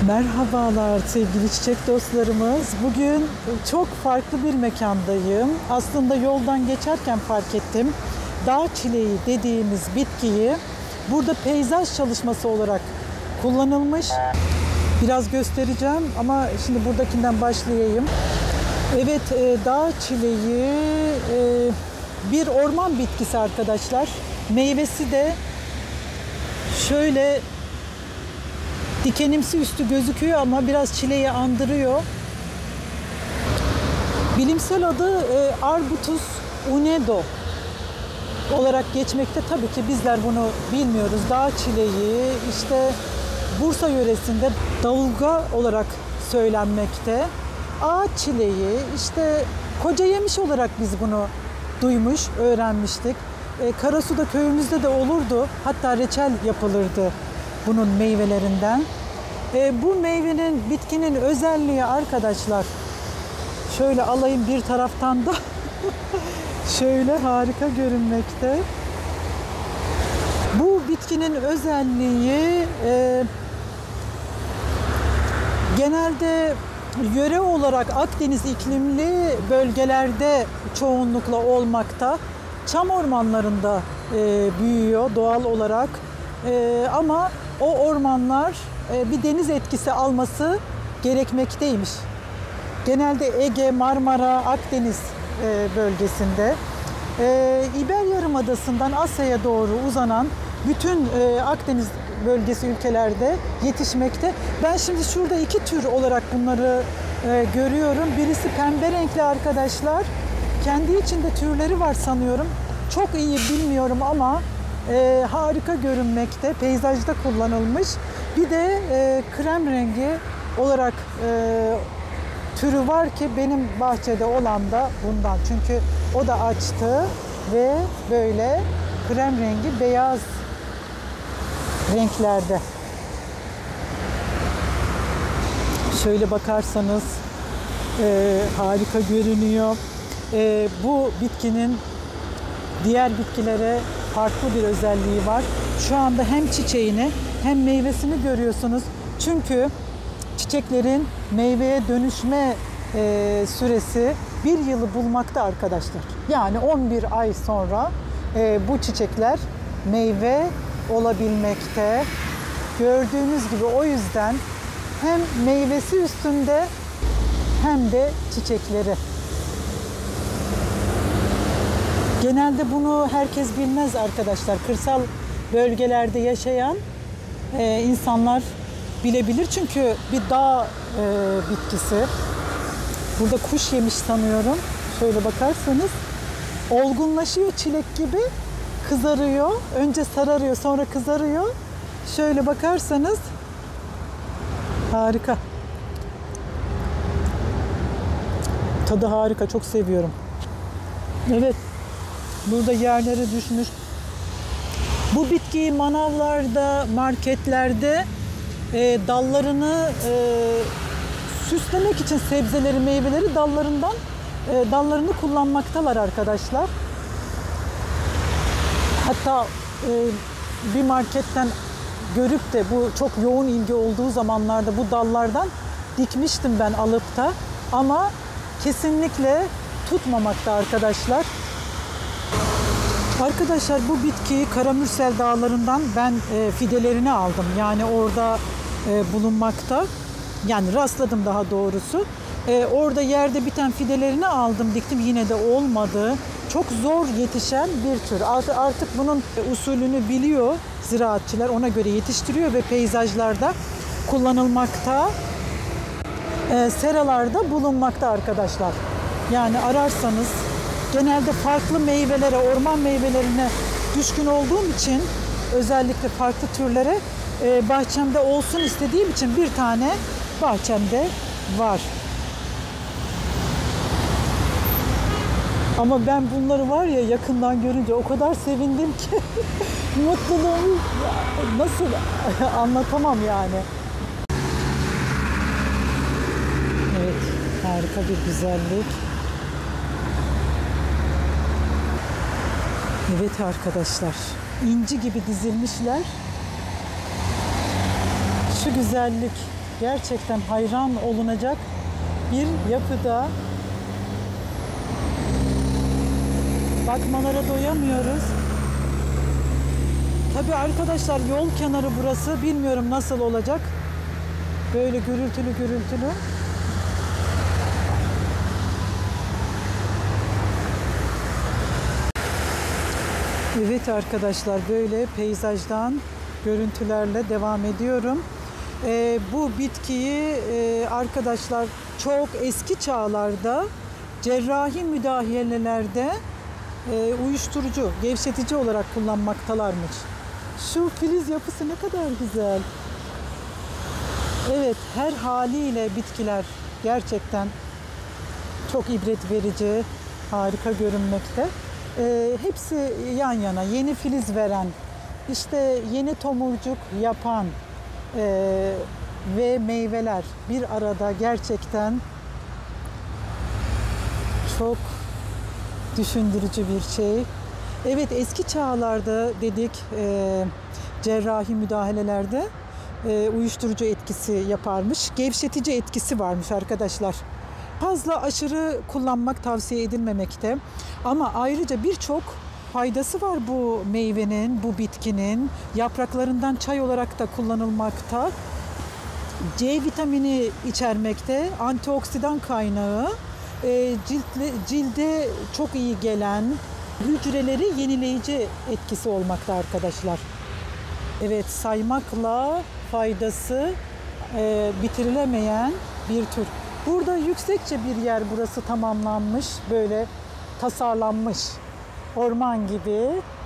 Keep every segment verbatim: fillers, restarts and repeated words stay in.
Merhabalar sevgili çiçek dostlarımız. Bugün çok farklı bir mekandayım. Aslında yoldan geçerken fark ettim. Dağ çileği dediğimiz bitkiyi burada peyzaj çalışması olarak kullanılmış. Biraz göstereceğim ama şimdi buradakinden başlayayım. Evet, dağ çileği bir orman bitkisi arkadaşlar. Meyvesi de şöyle dikenimsi üstü gözüküyor ama biraz çileği andırıyor. Bilimsel adı e, Arbutus unedo olarak geçmekte. Tabii ki bizler bunu bilmiyoruz. Dağ çileği işte Bursa yöresinde davulga olarak söylenmekte. Ağaç çileği işte koca yemiş olarak biz bunu duymuş, öğrenmiştik. E, Karasu'da köyümüzde de olurdu. Hatta reçel yapılırdı bunun meyvelerinden. E, bu meyvenin, bitkinin özelliği arkadaşlar, şöyle alayım bir taraftan da şöyle harika görünmekte. Bu bitkinin özelliği e, genelde yöre olarak Akdeniz iklimli bölgelerde çoğunlukla olmakta. Çam ormanlarında e, büyüyor doğal olarak. Ee, ama o ormanlar e, bir deniz etkisi alması gerekmekteymiş. Genelde Ege, Marmara, Akdeniz e, bölgesinde. E, İber Yarımadası'ndan Asya'ya doğru uzanan bütün e, Akdeniz bölgesi ülkelerde yetişmekte. Ben şimdi şurada iki tür olarak bunları e, görüyorum. Birisi pembe renkli arkadaşlar. Kendi içinde türleri var sanıyorum. Çok iyi bilmiyorum ama E, harika görünmekte, peyzajda kullanılmış. Bir de e, krem rengi olarak e, türü var ki benim bahçede olan da bundan. Çünkü o da açtı ve böyle krem rengi, beyaz renklerde. Şöyle bakarsanız e, harika görünüyor. E, bu bitkinin diğer bitkilere farklı bir özelliği var. Şu anda hem çiçeğini hem meyvesini görüyorsunuz. Çünkü çiçeklerin meyveye dönüşme e, süresi bir yılı bulmakta arkadaşlar. Yani on bir ay sonra e, bu çiçekler meyve olabilmekte. Gördüğünüz gibi o yüzden hem meyvesi üstünde hem de çiçekleri. Genelde bunu herkes bilmez arkadaşlar. Kırsal bölgelerde yaşayan e, insanlar bilebilir. Çünkü bir dağ e, bitkisi. Burada kuş yemiş sanıyorum. Şöyle bakarsanız olgunlaşıyor, çilek gibi kızarıyor. Önce sararıyor, sonra kızarıyor. Şöyle bakarsanız harika. Tadı harika, çok seviyorum. Evet. Burada yerlere düşmüş. Bu bitkiyi manavlarda, marketlerde e, dallarını e, süslemek için sebzeleri, meyveleri dallarından e, dallarını kullanmaktalar arkadaşlar. Hatta e, bir marketten görüp de bu çok yoğun ilgi olduğu zamanlarda bu dallardan dikmiştim ben alıp da, ama kesinlikle tutmamakta arkadaşlar. Arkadaşlar bu bitkiyi Karamürsel Dağları'ndan ben e, fidelerini aldım. Yani orada e, bulunmakta. Yani rastladım daha doğrusu. E, orada yerde biten fidelerini aldım, diktim. Yine de olmadı. Çok zor yetişen bir tür. Artık, artık bunun usulünü biliyor ziraatçılar. Ona göre yetiştiriyor ve peyzajlarda kullanılmakta. E, seralarda bulunmakta arkadaşlar. Yani ararsanız, genelde farklı meyvelere, orman meyvelerine düşkün olduğum için özellikle farklı türlere e, bahçemde olsun istediğim için bir tane bahçemde var. Ama ben bunları var ya yakından görünce o kadar sevindim ki mutluluğumu nasıl anlatamam yani. Evet, harika bir güzellik. Evet arkadaşlar, inci gibi dizilmişler. Şu güzellik Gerçekten hayran olunacak bir yapıda. Bakmalara doyamıyoruz. Tabii arkadaşlar yol kenarı burası. Bilmiyorum nasıl olacak. Böyle gürültülü gürültülü. Evet arkadaşlar, böyle peyzajdan görüntülerle devam ediyorum. Ee, bu bitkiyi e, arkadaşlar çok eski çağlarda cerrahi müdahalelerde e, uyuşturucu, gevşetici olarak kullanmaktalarmış. Şu filiz yapısı ne kadar güzel. Evet, her haliyle bitkiler gerçekten çok ibret verici, harika görünmekte. E, hepsi yan yana, yeni filiz veren, işte yeni tomurcuk yapan e, ve meyveler bir arada gerçekten çok düşündürücü bir şey. Evet, eski çağlarda dedik e, cerrahi müdahalelerde e, uyuşturucu etkisi yaparmış, gevşetici etkisi varmış arkadaşlar. Fazla aşırı kullanmak tavsiye edilmemekte. Ama ayrıca birçok faydası var bu meyvenin, bu bitkinin. Yapraklarından çay olarak da kullanılmakta. C vitamini içermekte, antioksidan kaynağı, e, ciltle, cilde çok iyi gelen, hücreleri yenileyici etkisi olmakta arkadaşlar. Evet, saymakla faydası e, bitirilemeyen bir tür. Burada yüksekçe bir yer burası tamamlanmış, böyle tasarlanmış, orman gibi.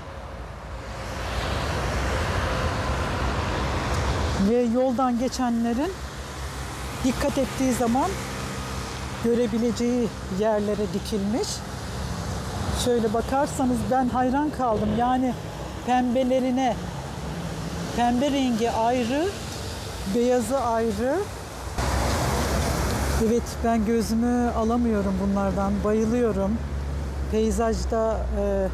Ve yoldan geçenlerin dikkat ettiği zaman görebileceği yerlere dikilmiş. Şöyle bakarsanız ben hayran kaldım. Yani pembelerine, pembe rengi ayrı, beyazı ayrı. Evet, ben gözümü alamıyorum bunlardan. Bayılıyorum. Peyzajda e,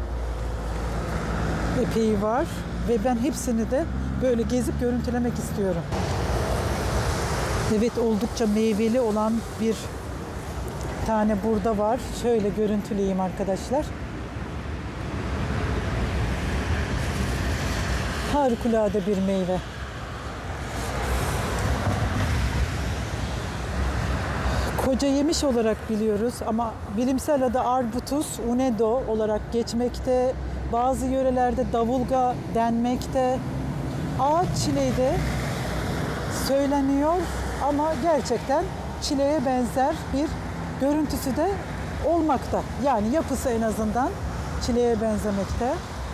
epey var ve ben hepsini de böyle gezip görüntülemek istiyorum. Evet, oldukça meyveli olan bir tane burada var. Şöyle görüntüleyeyim arkadaşlar. Harikulade bir meyve. Koca yemiş olarak biliyoruz ama bilimsel adı Arbutus unedo olarak geçmekte. Bazı yörelerde davulga denmekte. Ağaç çileği de söyleniyor ama gerçekten çileğe benzer bir görüntüsü de olmakta. Yani yapısı en azından çileğe benzemekte.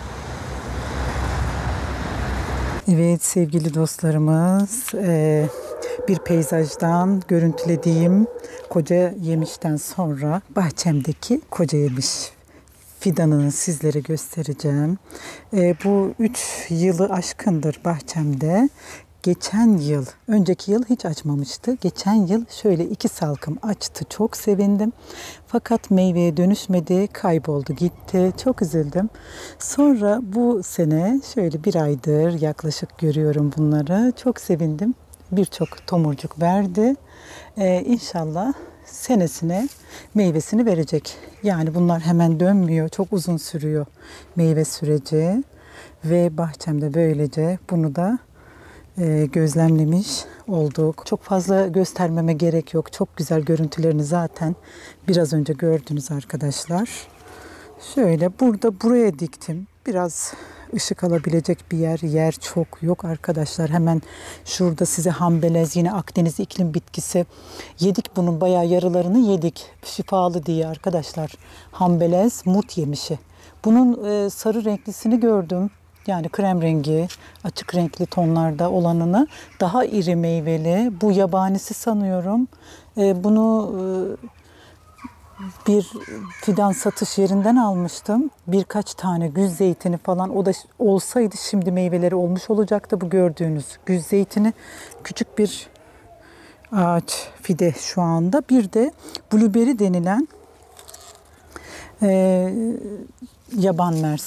Evet sevgili dostlarımız, bir peyzajdan görüntülediğim koca yemişten sonra bahçemdeki koca yemiş fidanını sizlere göstereceğim. Bu üç yılı aşkındır bahçemde. Geçen yıl, önceki yıl hiç açmamıştı. Geçen yıl şöyle iki salkım açtı. Çok sevindim. Fakat meyveye dönüşmedi, kayboldu, gitti. Çok üzüldüm. Sonra bu sene şöyle bir aydır yaklaşık görüyorum bunları. Çok sevindim. Birçok tomurcuk verdi. Ee, İnşallah senesine meyvesini verecek. Yani bunlar hemen dönmüyor. Çok uzun sürüyor meyve süreci. Ve bahçemde böylece bunu da e, gözlemlemiş olduk. Çok fazla göstermeme gerek yok. Çok güzel görüntülerini zaten biraz önce gördünüz arkadaşlar. Şöyle burada buraya diktim. Biraz ışık alabilecek bir yer. Yer çok yok arkadaşlar. Hemen şurada size hambelez, yine Akdeniz iklim bitkisi. Yedik bunun bayağı yarılarını yedik. Şifalı diye arkadaşlar. Hambelez mut yemişi. Bunun e, sarı renklisini gördüm. Yani krem rengi, açık renkli tonlarda olanını, daha iri meyveli. Bu yabanisi sanıyorum. E, bunu e, bir fidan satış yerinden almıştım. Birkaç tane güz zeytini falan, o da olsaydı şimdi meyveleri olmuş olacaktı. Bu gördüğünüz güz zeytini küçük bir ağaç, fide şu anda. Bir de blueberry denilen e, yaban mersini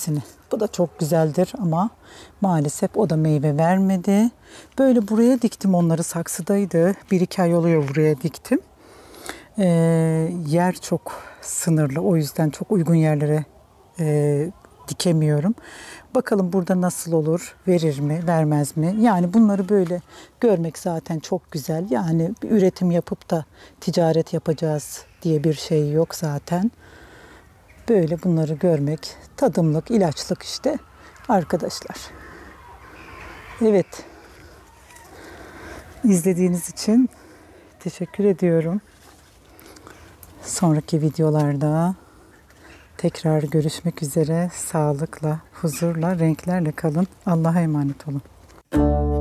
Bu da çok güzeldir ama maalesef o da meyve vermedi. Böyle buraya diktim, onları saksıdaydı. Bir iki ay oluyor buraya diktim. Ee, yer çok sınırlı, o yüzden çok uygun yerlere e, dikemiyorum. Bakalım burada nasıl olur, verir mi, vermez mi? Yani bunları böyle görmek zaten çok güzel. Yani bir üretim yapıp da ticaret yapacağız diye bir şey yok zaten. Böyle bunları görmek tadımlık, ilaçlık işte arkadaşlar. Evet. İzlediğiniz için teşekkür ediyorum. Sonraki videolarda tekrar görüşmek üzere. Sağlıkla, huzurla, renklerle kalın. Allah'a emanet olun.